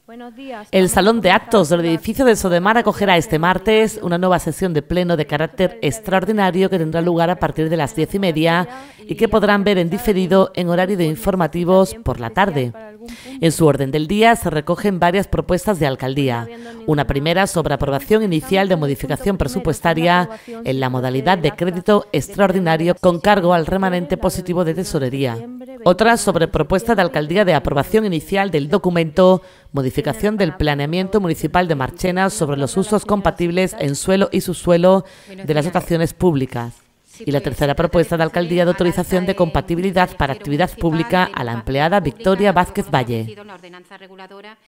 El Salón de Actos del edificio de Sodemar acogerá este martes una nueva sesión de pleno de carácter extraordinario que tendrá lugar a partir de las 10:30 y que podrán ver en diferido en horario de informativos por la tarde. En su orden del día se recogen varias propuestas de alcaldía. Una primera sobre aprobación inicial de modificación presupuestaria en la modalidad de crédito extraordinario con cargo al remanente positivo de tesorería. Otra sobre propuesta de alcaldía de aprobación inicial del documento modificación del planeamiento municipal de Marchena sobre los usos compatibles en suelo y subsuelo de las dotaciones públicas. Y la tercera propuesta de alcaldía de autorización de compatibilidad para actividad pública a la empleada Victoria Vázquez Valle.